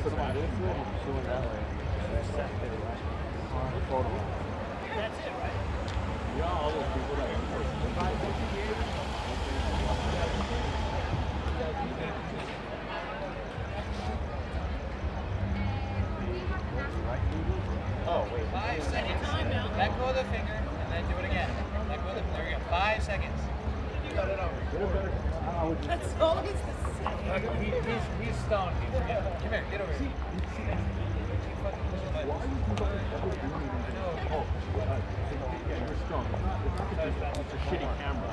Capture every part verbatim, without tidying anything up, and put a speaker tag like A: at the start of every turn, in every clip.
A: That's it, right? Yeah, all those people that
B: Oh, wait. Five seconds.
A: time now.
B: Let go of the finger and then do it again. Let go of the, there we go. Five seconds. You got it over.
A: That's always the same.
B: He, he's, he's stoned. He's, yeah. Come here, get over here.
A: You're strong. It's a shitty camera.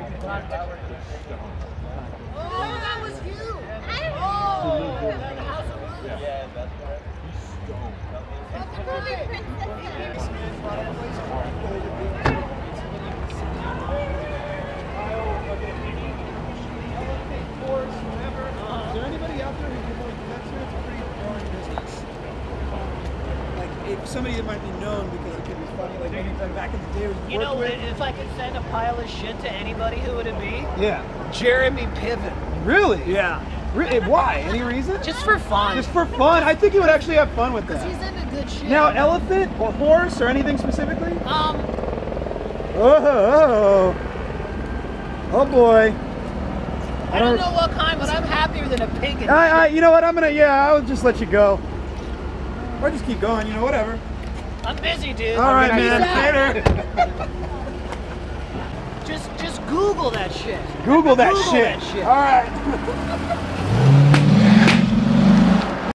A: Oh, that was you. Oh,
B: Yeah, that's right.
A: he's stoned.
C: What's the movie Princess?
D: Is there anybody out there who can like that's it's a pretty boring business. Like if somebody that might be known because it could be funny, like maybe back in the day was
A: You know, if I could send a pile of shit to anybody, who would it be?
D: Yeah.
A: Jeremy Piven.
D: Really?
A: Yeah.
D: Really? Why? Any reason?
A: Just for fun.
D: Just for fun. I think you would actually have fun with
A: Because
D: that.
A: he's into good shit.
D: Now, elephant or horse or anything specifically?
A: Um,
D: Oh, oh, oh boy.
A: I don't know what kind, but I'm happier than a pig in
D: I, I, you know what? I'm gonna, yeah, I'll just let you go. Or just keep going, you know, whatever.
A: I'm busy, dude.
D: All right,
A: Peace
D: man.
A: out.
D: Later.
A: Just, just Google that shit.
D: Google that
A: Google
D: shit.
A: that shit.
D: All right.